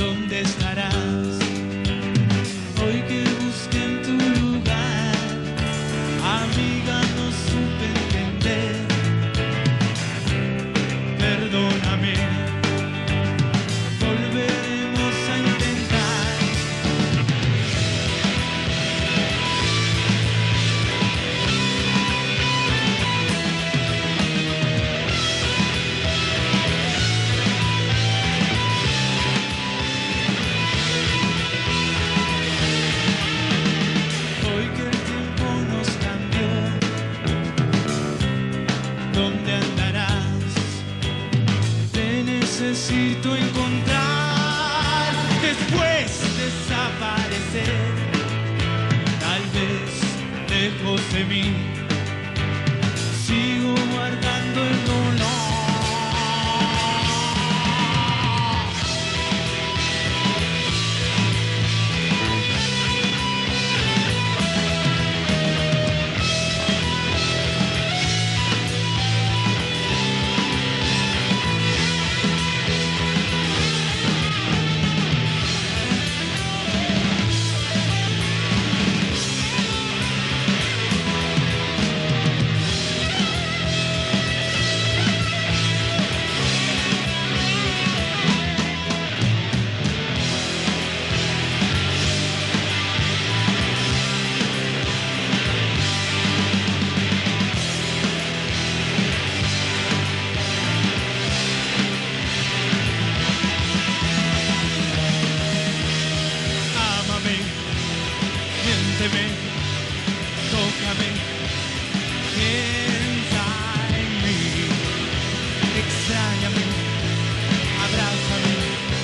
¿dónde estarás? Hoy que busqué en tu lugar, amiga, no supe entender. Perdóname, volveremos a intentar. Hoy que el tiempo nos cambió, ¿dónde andarás? Te necesito encontrar. Después desaparecer, tal vez lejos de mí, sigo guardando el dolor. Ámame, miénteme, tócame, piensa en mí, extrañame, abrázame.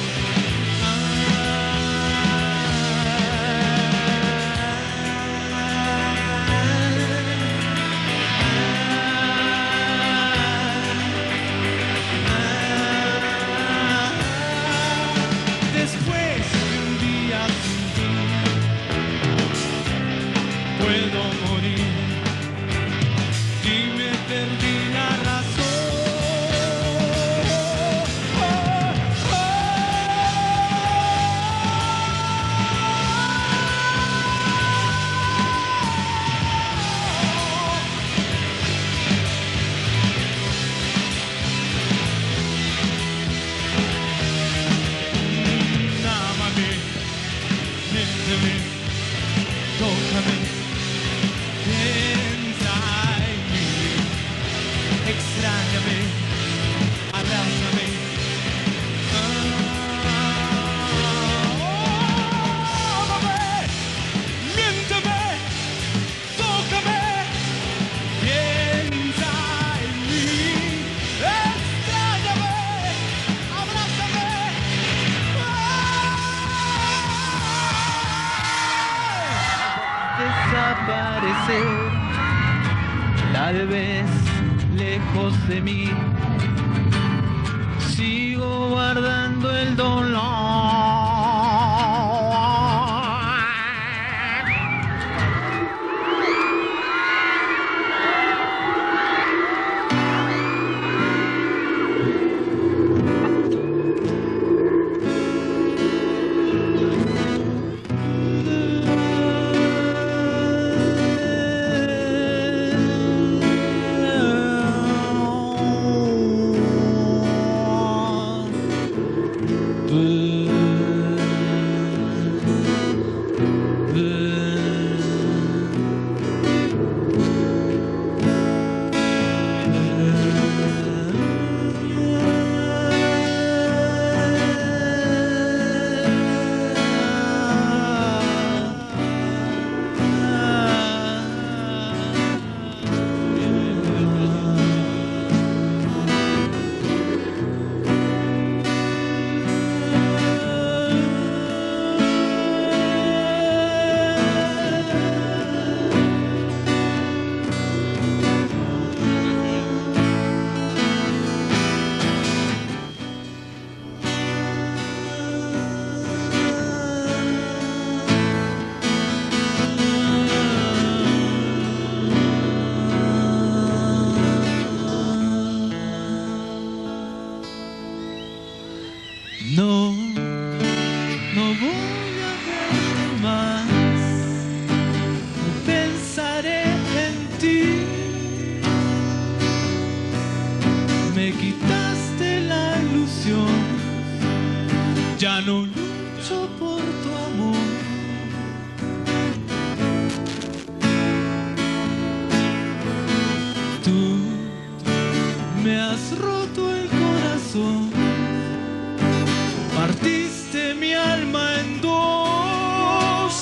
Después de un día sin ti, puedo morir y me perdí la razón. Ámame, miénteme, tócame, piensa en mí, extrañame, abrázame. Ámame, miénteme, tócame, piensa en mí, extrañame, abrázame. Desaparecer, tal vez lejos de mí, sigo guardando el dolor. Tú Ya no lucho por tu amor. Tú me has roto el corazón, partiste mi alma en dos,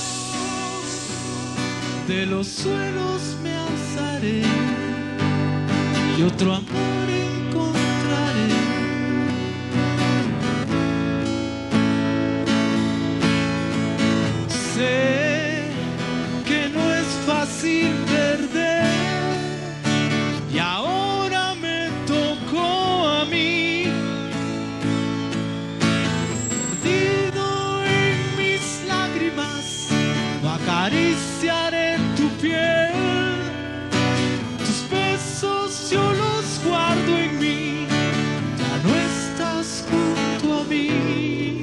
de los suelos me alzaré y otro amor encontraré. Sé que no es fácil perder y ahora me tocó a mí, perdido en mis lágrimas, no acariciaré tu piel, tus besos yo los guardo en mí, ya no estás junto a mí.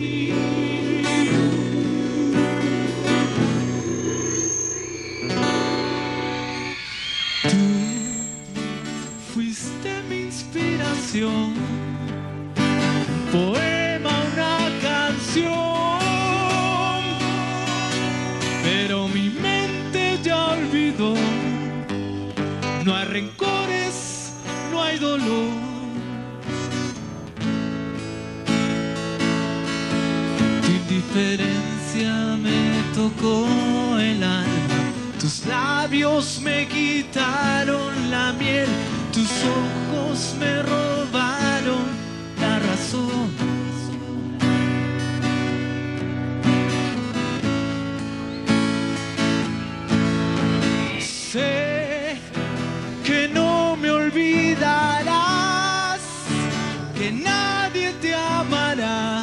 Fuiste mi inspiración, un poema, una canción, pero mi mente ya olvidó. No hay rencores, no hay dolor. Tu indiferencia me tocó el alma, tus labios me quitaron la miel, tus ojos me robaron la razón. Sé que no me olvidarás, que nadie te amará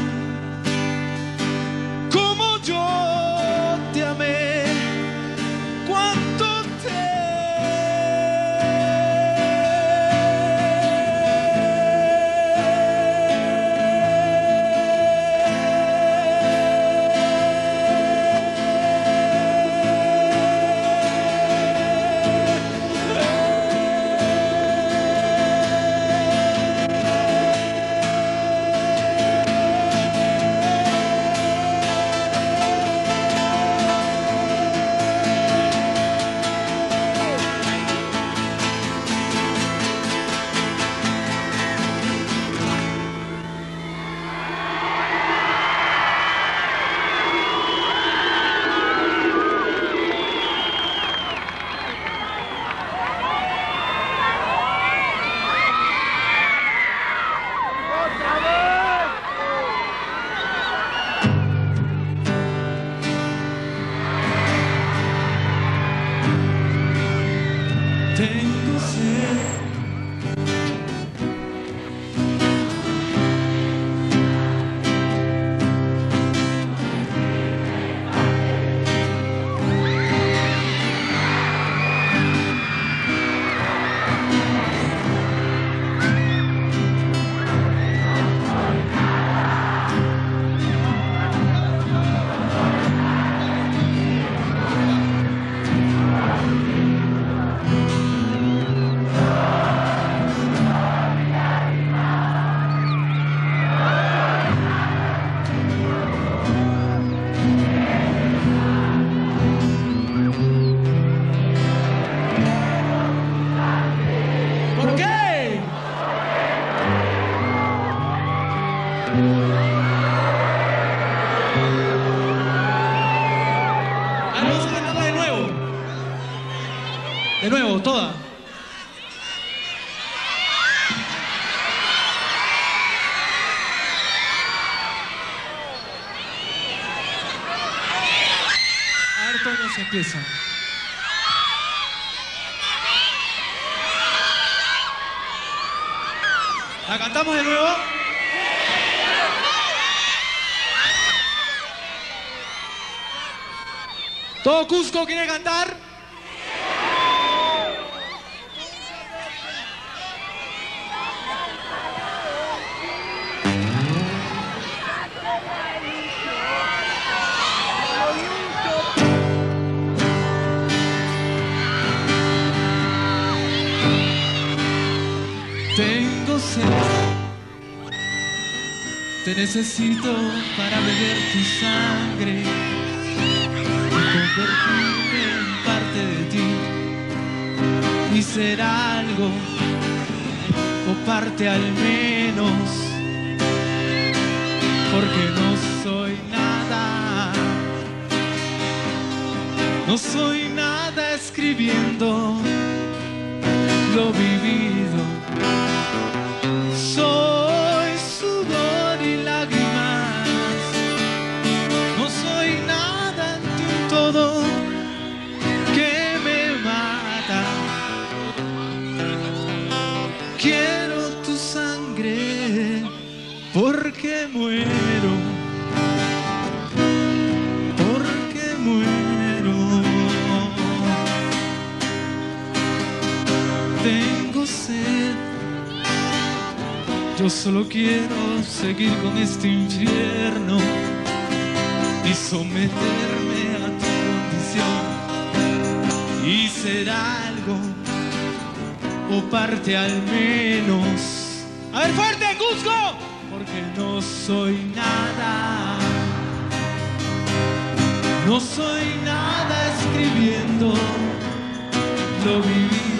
como yo te amé. Cuánto tengo sed. ¿Por qué? Vamos a cantarla de nuevo. De nuevo, toda. A ver, todos se empieza. ¿La cantamos de nuevo? ¿Todo Cusco quiere cantar? Tengo sed. Te necesito para beber tu sangre y convertirme en parte de ti y ser algo o parte al menos, porque no soy nada, no soy nada escribiendo lo vivido. Soy sudor y lágrimas, no soy nada ante un todo que me mata. Quiero tu sangre porque muero, porque muero. Tengo sed, yo solo quiero seguir con este infierno y someterme a tu condición y ser algo o parte al menos. A ver, fuerte, Cusco. Porque no soy nada, no soy nada escribiendo lo vivido.